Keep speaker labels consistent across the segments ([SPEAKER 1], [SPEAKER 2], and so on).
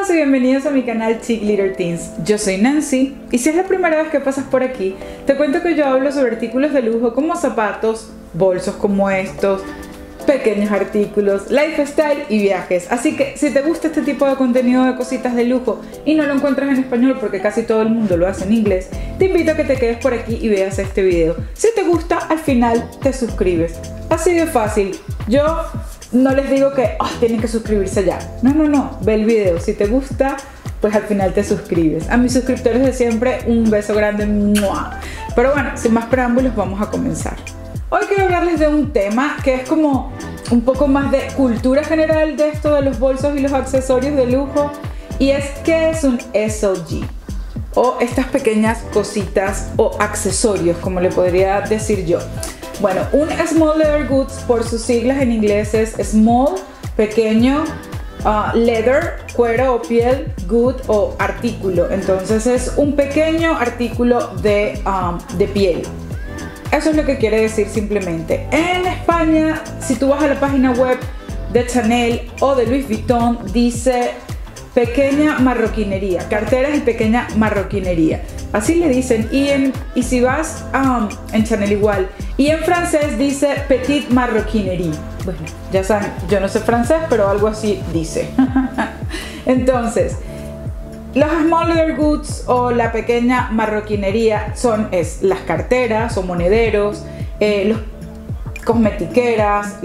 [SPEAKER 1] todos y bienvenidos a mi canal Chic Little Teens. Yo soy Nancy y si es la primera vez que pasas por aquí, te cuento que yo hablo sobre artículos de lujo como zapatos, bolsos como estos, pequeños artículos, lifestyle y viajes. Así que si te gusta este tipo de contenido de cositas de lujo y no lo encuentras en español porque casi todo el mundo lo hace en inglés, te invito a que te quedes por aquí y veas este video. Si te gusta, al final te suscribes. Así de fácil. Yo no les digo que tienen que suscribirse ya. No, ve el video. Si te gusta, pues al final te suscribes. A mis suscriptores de siempre, un beso grande. ¡Mua! Pero bueno, sin más preámbulos, vamos a comenzar. Hoy quiero hablarles de un tema que es como un poco más de cultura general de esto de los bolsos y los accesorios de lujo. Y es que es un SLG, o estas pequeñas cositas o accesorios, como le podría decir yo. Bueno, un Small Leather Goods, por sus siglas en inglés, es Small, pequeño, Leather, cuero o piel, Good o artículo. Entonces es un pequeño artículo de piel. Eso es lo que quiere decir simplemente. En España, si tú vas a la página web de Chanel o de Louis Vuitton, dice pequeña marroquinería, carteras y pequeña marroquinería. Así le dicen. Y si vas en Chanel igual. Y en francés dice petite marroquinerie. Bueno, ya saben, yo no sé francés, pero algo así dice. Entonces, los small leather goods o la pequeña marroquinería es las carteras o monederos, los cosmetiqueras,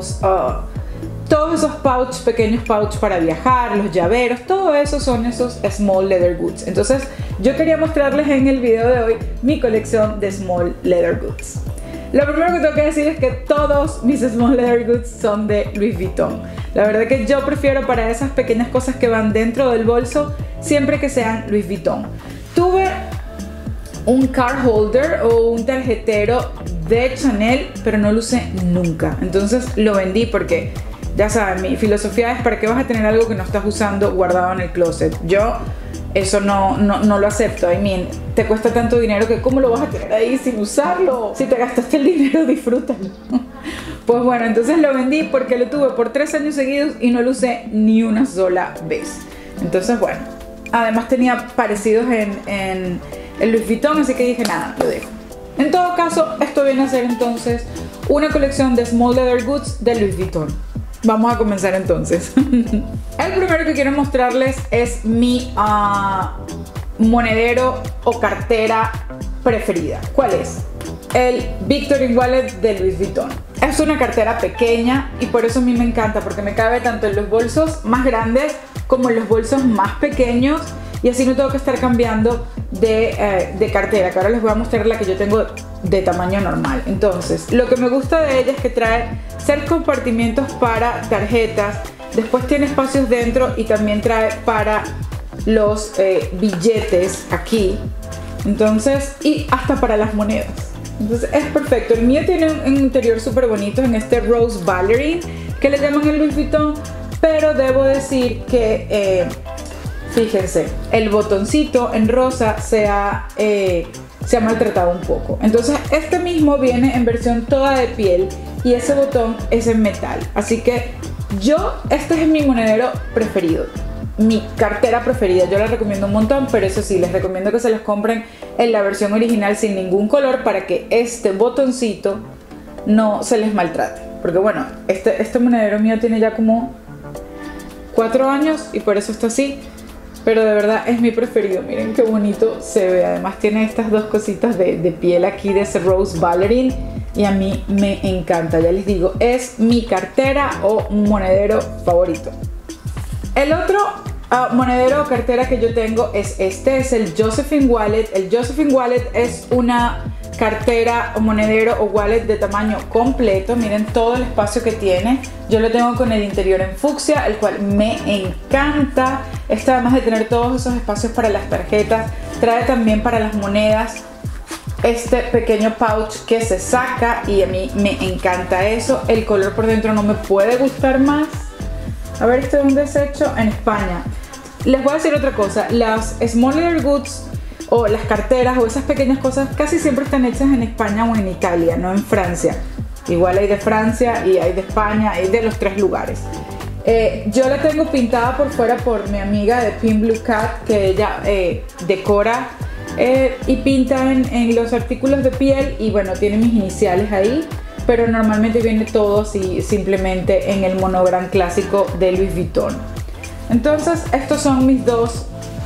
[SPEAKER 1] todos esos pequeños pouch para viajar, los llaveros, todo eso son esos small leather goods. Entonces yo quería mostrarles en el video de hoy mi colección de small leather goods. Lo primero que tengo que decir es que todos mis small leather goods son de Louis Vuitton. La verdad que yo prefiero para esas pequeñas cosas que van dentro del bolso, siempre que sean Louis Vuitton. Tuve un card holder o un tarjetero de Chanel, pero no lo usé nunca. Entonces lo vendí porque, ya saben, mi filosofía es: ¿para qué vas a tener algo que no estás usando guardado en el closet? Yo eso no lo acepto. Te cuesta tanto dinero que ¿cómo lo vas a tener ahí sin usarlo? Si te gastaste el dinero, disfrútalo. Pues bueno, entonces lo vendí porque lo tuve por 3 años seguidos y no lo usé ni una sola vez. Entonces bueno, además tenía parecidos en Louis Vuitton, así que dije nada, lo dejo. En todo caso, esto viene a ser entonces una colección de small leather goods de Louis Vuitton. Vamos a comenzar entonces. El primero que quiero mostrarles es mi monedero o cartera preferida. ¿Cuál es? El Victorine Wallet de Louis Vuitton. Es una cartera pequeña y por eso a mí me encanta, porque me cabe tanto en los bolsos más grandes como en los bolsos más pequeños, y así no tengo que estar cambiando de cartera, que ahora les voy a mostrar la que yo tengo de tamaño normal. Entonces, lo que me gusta de ella es que trae 6 compartimientos para tarjetas, después tiene espacios dentro y también trae para los billetes aquí, entonces, y hasta para las monedas. Entonces es perfecto. El mío tiene un interior súper bonito en este Rose Ballerine que le llaman el Louis Vuitton, pero debo decir que fíjense, el botoncito en rosa se ha maltratado un poco. Entonces este mismo viene en versión toda de piel y ese botón es en metal. Así que este es mi monedero preferido, mi cartera preferida. Yo la recomiendo un montón, pero eso sí, les recomiendo que se las compren en la versión original sin ningún color para que este botoncito no se les maltrate. Porque bueno, este monedero mío tiene ya como 4 años y por eso está así. Pero de verdad es mi preferido. Miren qué bonito se ve. Además tiene estas dos cositas de piel aquí de ese Rose Ballerine y a mí me encanta. Ya les digo, es mi cartera o monedero favorito. El otro monedero o cartera que yo tengo es es el Josephine Wallet. El Josephine Wallet es una cartera o monedero o wallet de tamaño completo. Miren todo el espacio que tiene. Yo lo tengo con el interior en fucsia, el cual me encanta. Además de tener todos esos espacios para las tarjetas, trae también para las monedas este pequeño pouch que se saca y a mí me encanta eso. El color por dentro no me puede gustar más. A ver, este es un desecho en España. Les voy a decir otra cosa. Las small leather goods o las carteras o esas pequeñas cosas casi siempre están hechas en España o en Italia, no en Francia. Igual hay de Francia y hay de España, hay de los 3 lugares. Yo la tengo pintada por fuera por mi amiga de Pink Blue Cat, que ella decora y pinta en los artículos de piel, y bueno, tiene mis iniciales ahí, pero normalmente viene todo así simplemente en el monogram clásico de Louis Vuitton. Entonces estos son mis dos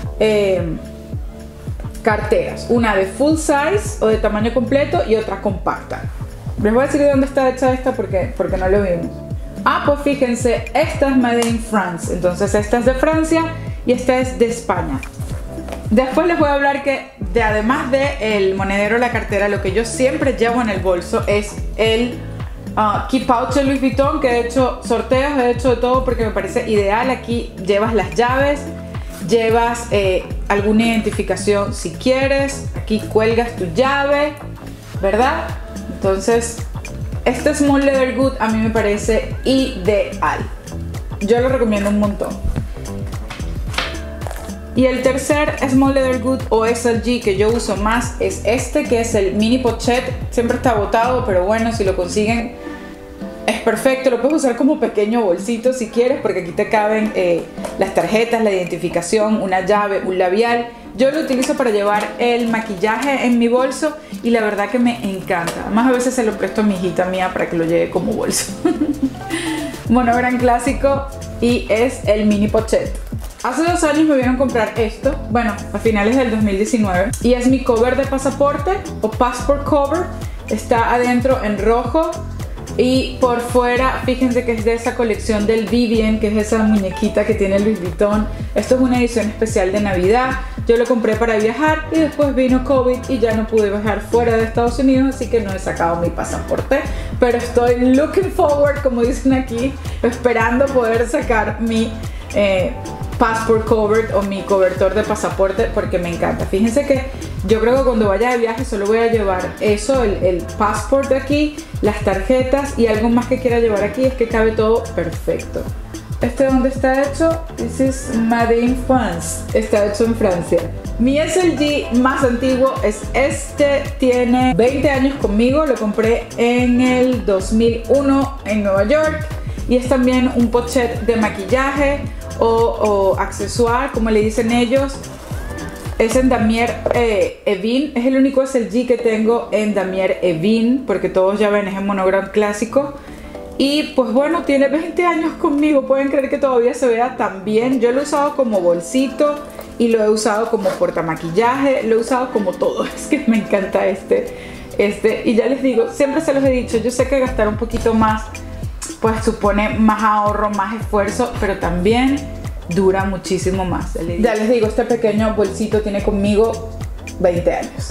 [SPEAKER 1] carteras, una de full size o de tamaño completo y otra compacta. Les voy a decir de dónde está hecha esta porque no lo vimos. Ah, pues fíjense, esta es Made in France, entonces esta es de Francia y esta es de España. Después les voy a hablar que además del monedero, la cartera, lo que yo siempre llevo en el bolso es el Key Pouch de Louis Vuitton, que he hecho sorteos, he hecho de todo porque me parece ideal. Aquí llevas las llaves, llevas alguna identificación si quieres, aquí cuelgas tu llave, ¿verdad? Entonces este Small Leather Good a mí me parece ideal, yo lo recomiendo un montón. Y el tercer Small Leather Good o SLG que yo uso más es este, que es el Mini Pochette. Siempre está agotado, pero bueno, si lo consiguen es perfecto. Lo puedes usar como pequeño bolsito si quieres, porque aquí te caben las tarjetas, la identificación, una llave, un labial. Yo lo utilizo para llevar el maquillaje en mi bolso y la verdad que me encanta. Además a veces se lo presto a mi hijita mía para que lo lleve como bolso. Monogram clásico y es el Mini Pochette. Hace 2 años me vieron comprar esto, bueno, a finales del 2019, y es mi cover de pasaporte o passport cover. Está adentro en rojo y por fuera, fíjense que es de esa colección del Vivienne, que es esa muñequita que tiene Louis Vuitton. Esto es una edición especial de Navidad. Yo lo compré para viajar y después vino COVID y ya no pude viajar fuera de Estados Unidos, así que no he sacado mi pasaporte, pero estoy looking forward, como dicen aquí, esperando poder sacar mi passport cover o mi cobertor de pasaporte, porque me encanta. Fíjense que yo creo que cuando vaya de viaje solo voy a llevar eso, el passport de aquí, las tarjetas y algo más que quiera llevar aquí. Es que cabe todo perfecto. ¿Dónde está hecho? This is Made in France. Está hecho en Francia. Mi SLG más antiguo es este. Tiene 20 años conmigo. Lo compré en el 2001 en Nueva York. Y es también un pochette de maquillaje o accesoire, como le dicen ellos. Es en Damier Ebene. Es el único SLG que tengo en Damier Ebene, porque todos ya ven, es en monogram clásico. Y pues bueno, tiene 20 años conmigo. Pueden creer que todavía se vea tan bien. Yo lo he usado como bolsito y lo he usado como portamaquillaje. Lo he usado como todo. Es que me encanta este. Y ya les digo, siempre se los he dicho, yo sé que gastar un poquito más pues supone más ahorro, más esfuerzo, pero también dura muchísimo más. Ya les digo, este pequeño bolsito tiene conmigo 20 años.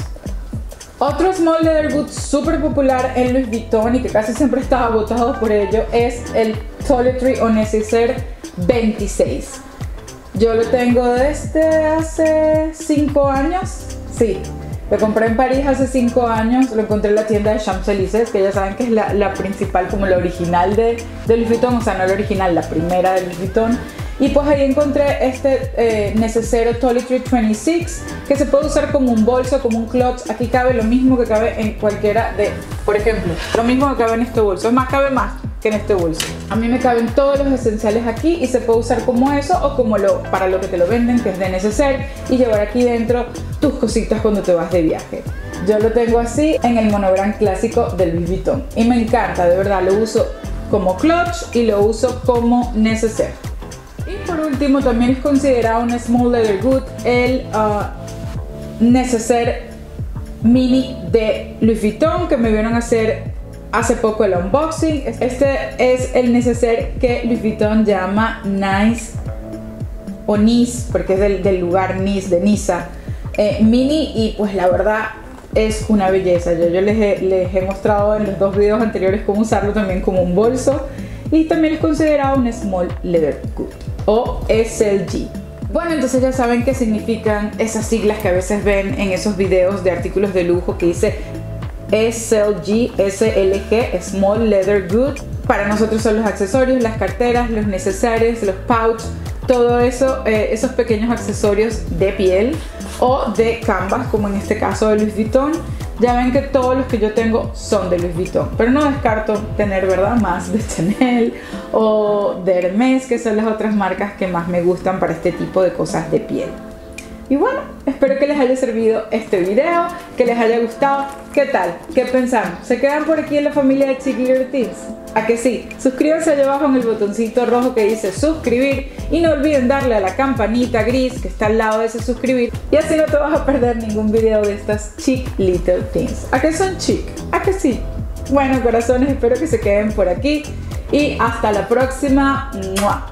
[SPEAKER 1] Otro Small Leather Good súper popular en Louis Vuitton y que casi siempre está agotado por ello es el Toiletry o Necessaire 26. Yo lo tengo desde hace 5 años, sí. Lo compré en París hace 5 años, lo encontré en la tienda de Champs-Élysées, que ya saben que es la principal, como la original de Louis Vuitton, o sea, no la original, la primera de Louis Vuitton. Y pues ahí encontré este Necessaire Toiletry 26, que se puede usar como un bolso, como un clutch. Aquí cabe lo mismo que cabe en cualquiera de, por ejemplo, lo mismo que cabe en este bolso, es más, cabe más que en este bolso. A mí me caben todos los esenciales aquí y se puede usar como eso o como para lo que te lo venden, que es de Necessaire, y llevar aquí dentro tus cositas cuando te vas de viaje. Yo lo tengo así en el monogram clásico de Louis Vuitton y me encanta, de verdad, lo uso como clutch y lo uso como Necessaire. Y por último también es considerado un Small Leather Good el Necessaire Mini de Louis Vuitton, que me vieron hacer hace poco el unboxing. Este es el Necessaire que Louis Vuitton llama Nice o Nice, porque es del lugar Nice, de Niza, mini, y pues la verdad es una belleza. Yo les he mostrado en los 2 videos anteriores cómo usarlo también como un bolso, y también es considerado un Small Leather Good o SLG. Bueno, entonces ya saben qué significan esas siglas que a veces ven en esos videos de artículos de lujo que dice SLG, SLG, Small Leather Good. Para nosotros son los accesorios, las carteras, los necesarios, los pouch, todo eso, esos pequeños accesorios de piel o de canvas, como en este caso de Louis Vuitton, Ya ven que todos los que yo tengo son de Louis Vuitton, pero no descarto tener, ¿verdad?, más de Chanel o de Hermès, que son las otras marcas que más me gustan para este tipo de cosas de piel. Y bueno, espero que les haya servido este video, que les haya gustado. ¿Qué tal? ¿Qué pensaron? ¿Se quedan por aquí en la familia de Cheeky Little Things? ¿A que sí? Suscríbanse allá abajo en el botoncito rojo que dice suscribir y no olviden darle a la campanita gris que está al lado de ese suscribir, y así no te vas a perder ningún video de estas Cheeky Little Things. ¿A que son chic? ¿A que sí? Bueno, corazones, espero que se queden por aquí y hasta la próxima. ¡Mua!